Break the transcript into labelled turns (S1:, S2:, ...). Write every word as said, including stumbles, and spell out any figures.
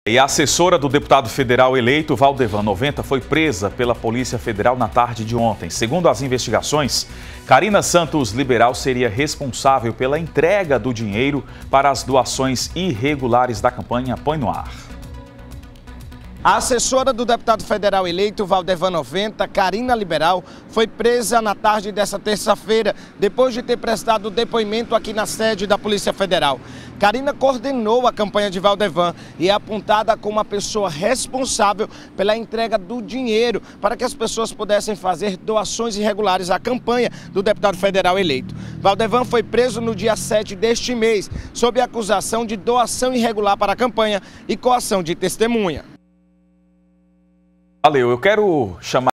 S1: E a assessora do deputado federal eleito, Valdevan noventa, foi presa pela Polícia Federal na tarde de ontem. Segundo as investigações, Karina Santos Liberal seria responsável pela entrega do dinheiro para as doações irregulares da campanha Põe no Ar.
S2: A assessora do deputado federal eleito, Valdevan noventa, Karina Liberal, foi presa na tarde dessa terça-feira, depois de ter prestado depoimento aqui na sede da Polícia Federal. Karina coordenou a campanha de Valdevan e é apontada como a pessoa responsável pela entrega do dinheiro para que as pessoas pudessem fazer doações irregulares à campanha do deputado federal eleito. Valdevan foi preso no dia sete deste mês, sob a acusação de doação irregular para a campanha e coação de testemunha.
S1: Valeu, eu quero chamar